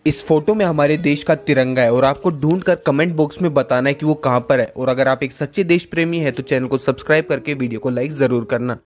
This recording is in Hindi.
इस फोटो में हमारे देश का तिरंगा है और आपको ढूंढ कर कमेंट बॉक्स में बताना है कि वो कहाँ पर है। और अगर आप एक सच्चे देश प्रेमी हैं तो चैनल को सब्सक्राइब करके वीडियो को लाइक जरूर करना।